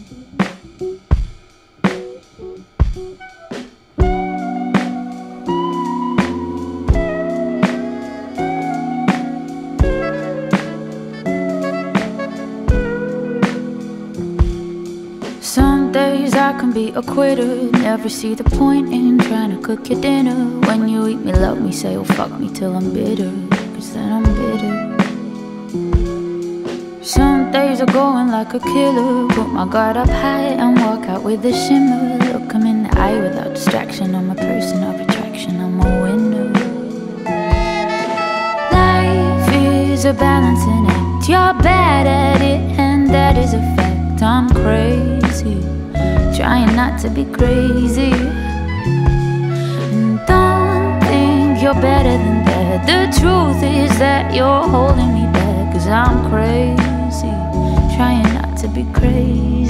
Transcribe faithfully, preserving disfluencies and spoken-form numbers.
Some days I can be a quitter, never see the point in trying to cook your dinner. When you eat me, love me, say oh fuck me till I'm bitter, cause then I'm bitter. Some days are going like a killer, put my guard up high and walk out with a shimmer. Look 'em in the eye without distraction, I'm a person of attraction, I'm a winner. Life is a balancing act, you're bad at it and that is a fact. I'm crazy, trying not to be crazy. And don't think you're better than that. The truth is that you're holding me back, cause I'm crazy, trying not to be crazy.